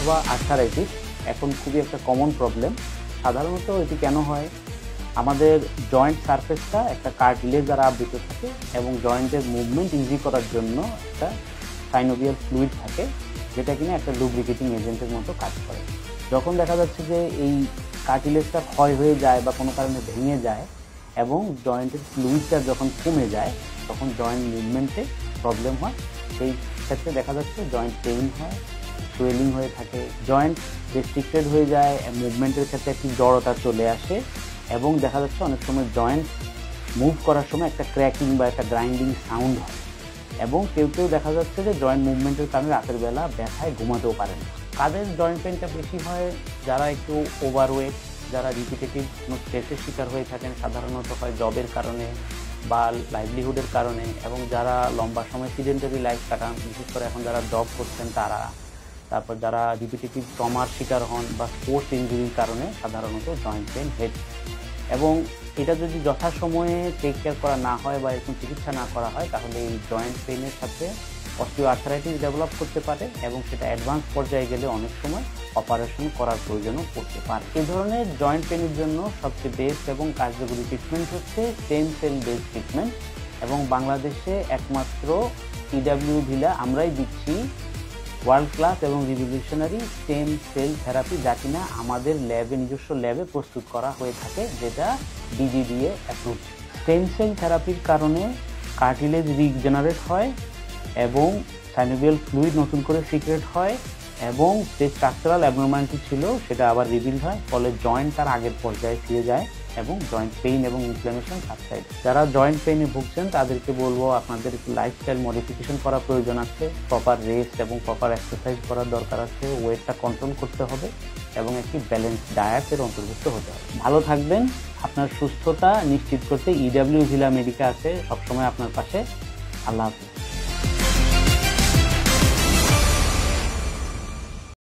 অথবা আর্থারাইটিস এখন খুবই একটা কমন প্রবলেম। সাধারণত এটি কেন হয়, আমাদের জয়েন্ট সারফেসটা একটা কার্টিলেজ দ্বারা আবৃত থাকে এবং জয়েন্টের মুভমেন্ট ইজি করার জন্য একটা সাইনোভিয়াল ফ্লুইড থাকে, যেটা কিনা একটা লুব্রিকেটিং এজেন্টের মতো কাজ করে। যখন দেখা যাচ্ছে যে এই কার্টিলেজটা ক্ষয় হয়ে যায় বা কোনো কারণে ভেঙে যায় এবং জয়েন্টের ফ্লুইডটা যখন কমে যায়, তখন জয়েন্ট মুভমেন্টে প্রবলেম হয়। সেই ক্ষেত্রে দেখা যাচ্ছে জয়েন্ট পেইন হয়, সোয়েলিং হয়ে থাকে, জয়েন্ট রেস্ট্রিক্টেড হয়ে যায়, মুভমেন্টের ক্ষেত্রে একটি জড়তা চলে আসে এবং দেখা যাচ্ছে অনেক সময় জয়েন্ট মুভ করার সময় একটা ক্র্যাকিং বা একটা গ্রাইন্ডিং সাউন্ড হয়। এবং কেউ কেউ দেখা যাচ্ছে যে জয়েন্ট মুভমেন্টের কারণে রাতের বেলা ব্যথায় ঘুমাতেও পারে না। কাদের জয়েন্ট পেইনটা বেশি হয়? যারা একটু ওভারওয়েট, যারা রিপিটেটিভ কোনো স্ট্রেসের শিকার হয়ে থাকেন, সাধারণত হয় জবের কারণে বা লাইভলিহুডের কারণে, এবং যারা লম্বা সময় সিডেন্টারি লাইফ কাটান, বিশেষ করে এখন যারা জব করছেন তারা, তারপর যারা রিপিটেটিভ ট্রমার শিকার হন বা স্পোর্টস ইনজুরির কারণে সাধারণত জয়েন্ট পেইন হয়ে থাকে। এবং এটা যদি যথাসময়ে টেক কেয়ার করা না হয় বা এরকম চিকিৎসা না করা হয়, তাহলে এই জয়েন্ট পেইনের সাথে অস্টিওআর্থারাইটিস ডেভেলপ করতে পারে এবং সেটা অ্যাডভান্স পর্যায়ে গেলে অনেক সময় অপারেশন করার প্রয়োজনও পড়তে পারে। এই ধরনের জয়েন্ট পেইনের জন্য সবচেয়ে বেস্ট এবং কার্যকরী ট্রিটমেন্ট হচ্ছে স্টেম সেল বেসড ট্রিটমেন্ট, এবং বাংলাদেশে একমাত্র ইডাব্লিউ ভিলা আমরাই দিচ্ছি ওয়ার্ল্ড ক্লাস এবং রিভলিউশনারি স্টেম সেল থেরাপি, যা কিনা আমাদের ল্যাবে, নিজস্ব ল্যাবে প্রস্তুত করা হয়ে থাকে, যেটা ডিজিডিএ অ্যাপ্রুভ। স্টেম সেল থেরাপির কারণে কার্টিলেজ রিজেনারেট হয় এবং সাইনোভিয়াল ফ্লুইড নতুন করে সিক্রেট হয় এবং যে স্ট্রাকচারাল অ্যাবনর্মালিটি ছিল সেটা আবার রিবিল্ড হয়, ফলে জয়েন্ট তার আগের পর্যায়ে ফিরে যায় এবং জয়েন্ট পেইন এবং ইনফ্ল্যামেশন সাবসাইড। যারা জয়েন্ট পেইনে ভুগছেন তাদেরকে বলবো আপনাদের একটু লাইফস্টাইল মডিফিকেশন করার প্রয়োজন আছে, প্রপার রেস্ট এবং প্রপার এক্সারসাইজ করার দরকার আছে, ওয়েটটা কন্ট্রোল করতে হবে এবং একটি ব্যালেন্স ডায়েটের অন্তর্ভুক্ত হতে হবে। ভালো থাকবেন। আপনার সুস্থতা নিশ্চিত করতে ইডাব্লিউ ভিলা মেডিকা আছে সবসময় আপনার পাশে। আল্লাহ হাফেজ।